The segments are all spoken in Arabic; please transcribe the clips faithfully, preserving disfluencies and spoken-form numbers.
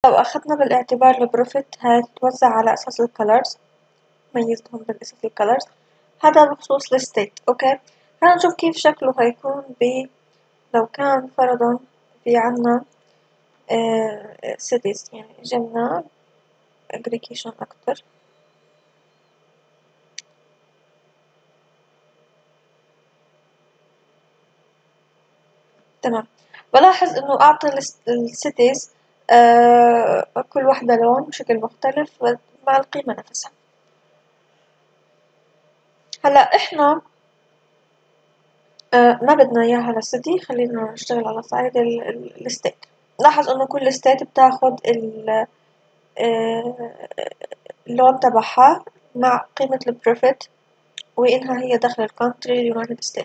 لو أخذنا بالاعتبار البروفيت هاي تتوزع على أساس الكالرز، ميزتهم بالأساس الكالرز، هذا بخصوص الستيت. أوكي، خلينا نشوف كيف شكله هيكون ب لو كان فرضا في عنا cities، يعني جبنا aggregation أكتر. تمام، بلاحظ إنه أعطى السيتيز آه كل واحدة لون بشكل مختلف مع القيمة نفسها. هلا إحنا آه ما بدنا إياها للسيتي، خلينا نشتغل على صعيد الستيت. لاحظ إنه كل ستيت بتاخد آه اللون تبعها مع قيمة البروفيت وإنها هي داخل الكونتري اليونايتد ستيت.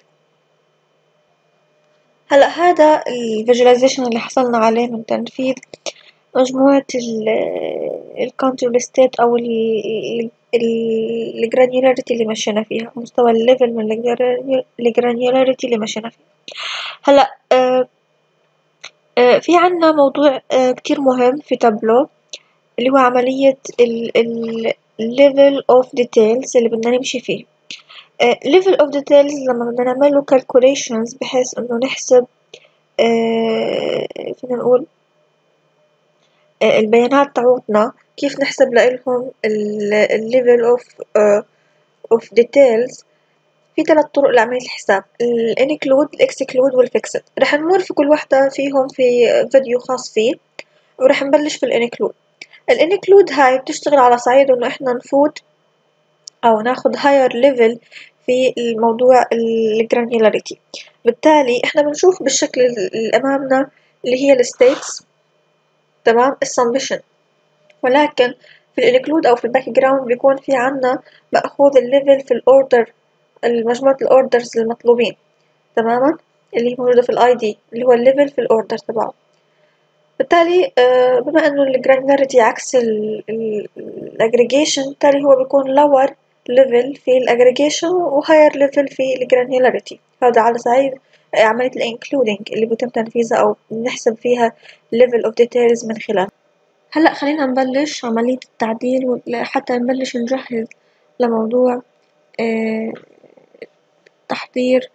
هلا هذا الفيجواليزيشن اللي حصلنا عليه من تنفيذ مجموعة الكونتري والستيت أو الجرانيولاريتي اللي مشينا فيها، مستوى الليفل من الجرانيولاريتي اللي مشينا فيها. هلا آه آه في عنا موضوع آه كتير مهم في تابلو اللي هو عملية ال level of details اللي بدنا نمشي فيه. آه level of details لما بدنا نعمله calculations بحيث إنه نحسب آه فينا نقول آه البيانات تعوتنا كيف نحسب لإلهم ال level of uh, of details. في ثلاث طرق لعملية الحساب: ال include ال exclude وال fixed. رح نمر في كل واحدة فيهم في فيديو خاص فيه، ورح نبلش في ال include. ال include هاي بتشتغل على صعيد إنه إحنا نفوت أو ناخد higher level في الموضوع ال granularity. بالتالي إحنا بنشوف بالشكل اللي أمامنا اللي هي ال states، تمام، السمشن، ولكن في ال include أو في الباك جراوند بيكون في عنا مأخوذ الليفل في الأوردر، مجموعة الأوردرز المطلوبين تماما اللي موجودة في الآي دي اللي هو الليفل في الأوردر تبعه. بالتالي بما إنه الجرانيولاريتي عكس الأجريجيشن، بالتالي هو بيكون lower level في الأجريجيشن و higher level في الجرانيولاريتي. هذا على صعيد عملية الانكلودينج اللي بيتم تنفيذها أو نحسب فيها level of details من خلال. هلأ خلينا نبلش عملية التعديل حتى نبلش نجهز لموضوع اه تحضير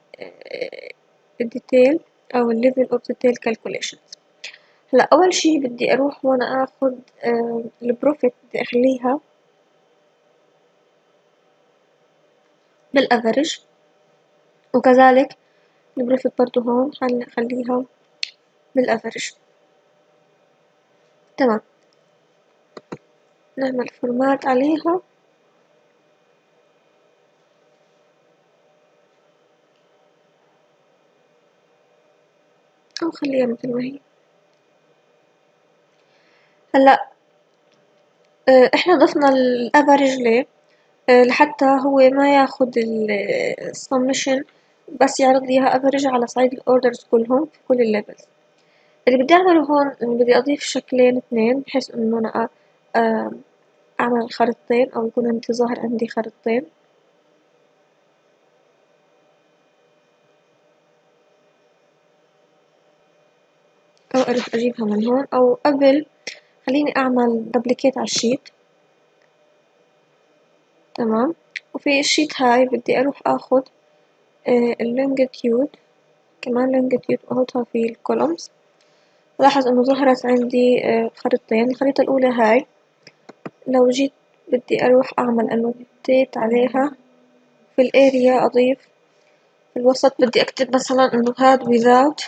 الديتيل أو ال level of detail calculations. هلا أول شي بدي أروح وأنا أخذ آه البروفيت بدي أخليها بالأفرج، وكذلك البروفيت برضو هون خليها بالأفرج. تمام، نعمل فورمات عليها أو خليها مثل ما هي. هلا آه إحنا ضفنا الأفرج ليه؟ آه لحتى هو ما ياخد السمشن بس يعرض ليها أفرج على صعيد الأوردرز كلهم في كل الليفلز. اللي بدي أعمله هون إنه بدي أضيف شكلين اثنين بحيث إنه أنا آه أعمل خريطتين أو يكون عندي ظاهر عندي خريطتين. أو أروح أجيبها من هون، أو قبل خليني أعمل دبليكيت على الشيت. تمام، وفي الشيت هاي بدي أروح أخذ آه اللونجيتيود كمان لونجيتيود وأحطها في الكولومز. لاحظ إنه ظهرت عندي آه خريطتين. الخريطة الأولى هاي لو جيت بدي أروح أعمل أنوتيت عليها في الأريا أضيف في الوسط بدي أكتب مثلا إنه هاد without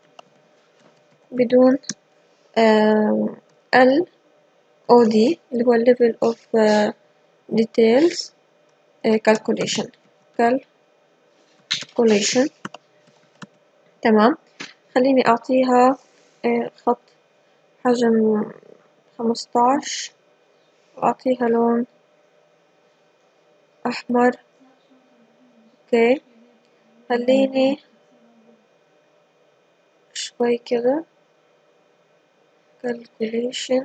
بدون آه ال أو دي اللي هو level of uh, details uh, calculation calculation. تمام، خليني أعطيها uh, خط حجم خمستاش وأعطيها لون أحمر. اوكي، خليني شوي كذا calculation.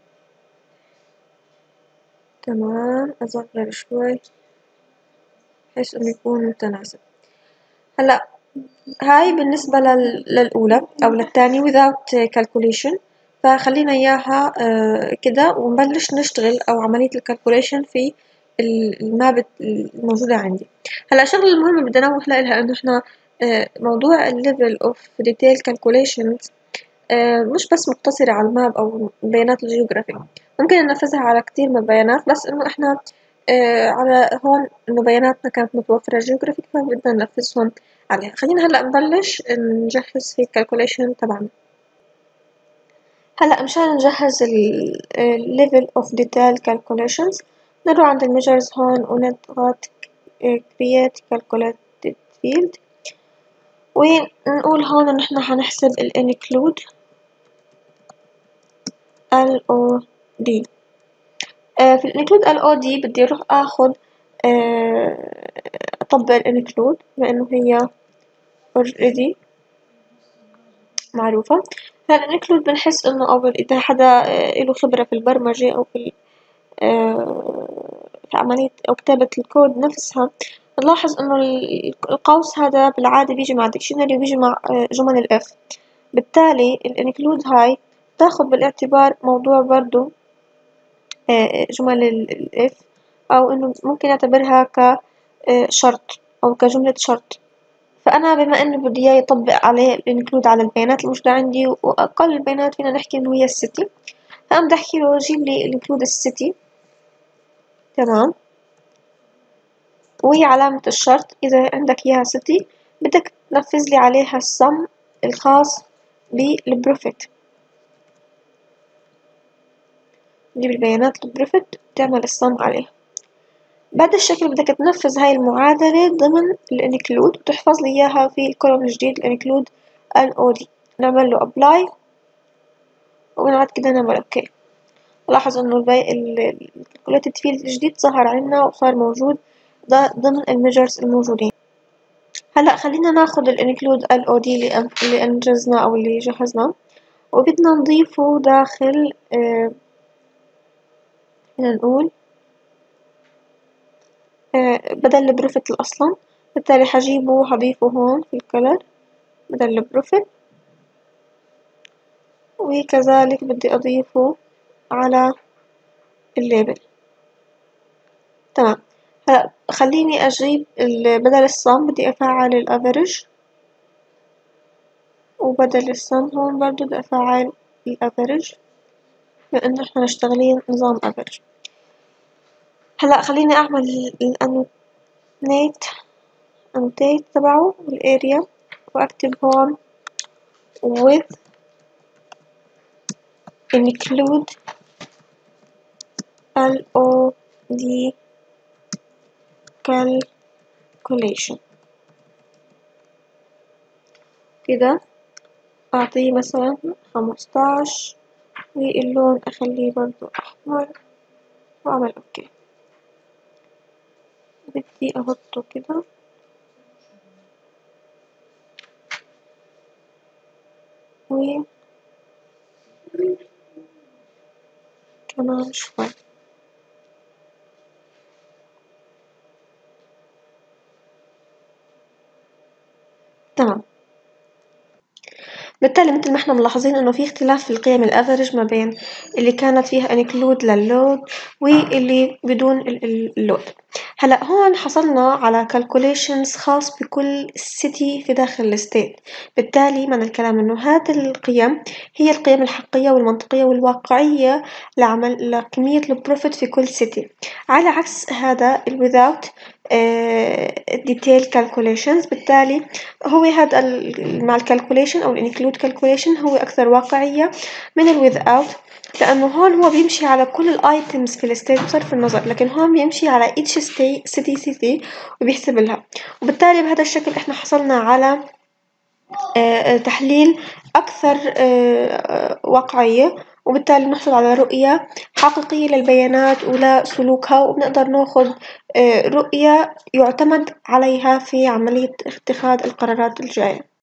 تمام، أصغر شوي بحيث إنه يكون متناسب. هلا هاي بالنسبة لل... للأولى أو للثانية without calculation. فخلينا إياها آه كده ونبلش نشتغل أو عملية الكالكوليشن في الماب الموجودة عندي. هلا الشغلة المهمة بدي أنوه لها إنه إحنا آه موضوع الليفل أوف ديتيل كالكوليشنز مش بس مقتصرة على الماب أو بيانات الجيوغرافي، ممكن ننفذها على كتير من البيانات، بس إنه إحنا آه على هون إنه بياناتنا كانت متوفرة جيوغرافيك فبدنا ننفذهم عليها. خلينا هلا نبلش نجهز في الكالكوليشن تبعنا. هلا مشان نجهز ال level of detail calculations نروح عند الميجرز هون ونضغط create calculated field ونقول هون إن إحنا حنحسب ال include ال أو دي. آه في ال include ال أو دي بدي أروح أخد آه أطبق ال include بما إنه هي already معروفة. هلا ال include بنحس إنه أو إذا حدا آه إله خبرة في البرمجة أو في في عملية أو كتابة الكود نفسها نلاحظ إنه القوس هذا بالعادة بيجي مع ديكشنري وبيجي مع جمل الإف، بالتالي الانكلود هاي تاخد بالاعتبار موضوع برضو جمل الإف أو إنه ممكن أعتبرها كشرط أو كجملة شرط. فأنا بما إنه بدي إياه يطبق عليه الانكلود على البيانات الموجودة عندي وأقل البيانات فينا نحكي إنه هي السيتي، فأنا بدي أحكي له جيب لي الانكلود السيتي. تمام، وهي علامة الشرط إذا عندك إياها ستي بدك تنفذ لي عليها السم الخاص بالبروفيت، تجيب البيانات البروفيت تعمل السم عليها. بهذا الشكل بدك تنفذ هاي المعادلة ضمن الانكلود وتحفظ لي إياها في الكولوم الجديد الانكلود ال أو دي. نعمل له أبلاي وبعد كده نعمل أوكي. لاحظ إنه الكالكوليتد فيلد الجديد ظهر عنا وصار موجود ضمن الميجرز الموجودين. هلا خلينا ناخد الانكلود ال أو دي اللي انجزنا او اللي جهزناه وبدنا نضيفه داخل آه نقول آه بدل البروفيت الاصلا، بالتالي حجيبه هضيفه هون في الكلر بدل البروفيت، وكذلك بدي اضيفه على الليبل. تمام، هلا خليني اجيب بدل الصم بدي افعل الافرج، وبدل السم هون برضو بدي أفعل الأفرج لأنه إحنا مشتغلين نظام أفرج. هلا خليني أعمل الأنوتيت أنوتيت تبعه بالأريا وأكتب هون with include ال أو دي calculation كده. أعطيه مثلا خمستاش واللون أخليه برضو أحمر وأعمل أوكي. بدي أحطه كده و كمان شوي. تمام، بالتالي مثل ما احنا ملاحظين انه في اختلاف في القيم الافرج ما بين اللي كانت فيها انكلود لللود واللي بدون اللود. هلا هون حصلنا على calculations خاص بكل city في داخل الستيت، بالتالي معنى الكلام انه هذه القيم هي القيم الحقيقية والمنطقية والواقعية لعمل لكمية البروفيت في كل city، على عكس هذا ال without uh, detail calculations. بالتالي هو هذا مع الكالكوليشن أو الانكلود كالكوليشن هو أكثر واقعية من ال without، لأنه هون هو بيمشي على كل الايتمز في الستيت بصرف النظر، لكن هون بيمشي على each city city وبيحسب لها. وبالتالي بهذا الشكل احنا حصلنا على آه تحليل أكثر آه واقعية، وبالتالي نحصل على رؤية حقيقية للبيانات ولسلوكها، وبنقدر ناخد رؤية يعتمد عليها في عملية اتخاذ القرارات الجاية.